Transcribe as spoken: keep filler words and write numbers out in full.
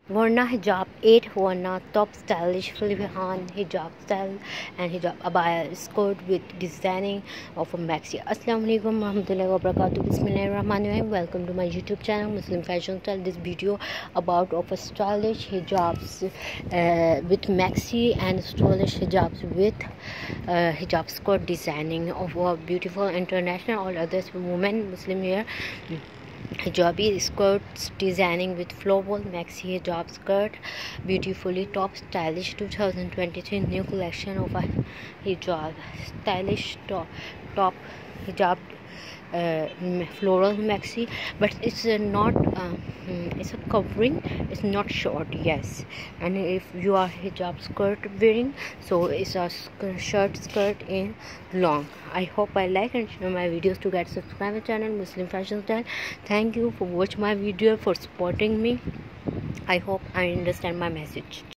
Warna hijab eight Warna top stylish Philippine hijab style and hijab abaya skirt with designing of a maxi. Assalamu alaikum warahmatullahi wabarakatuh. Bismillahirrahmanirrahim. Welcome to my YouTube channel Muslim Fashion Style. This video about of a stylish hijabs uh, with maxi and stylish hijabs with uh, hijab skirt designing of a beautiful international or others women Muslim here. Hijabi skirts designing with floral maxi hijab skirt, beautifully top stylish twenty twenty-three new collection of a hijab stylish top, top hijab uh, floral maxi, but it's uh, not uh, it's a covering, it's not short, yes, and if you are hijab skirt wearing, so it's a skirt, shirt skirt in long. I hope I like and share my videos. To get subscribe my channel Muslim Fashion Style. Thank you for watching my video, for supporting me. I hope I understand my message.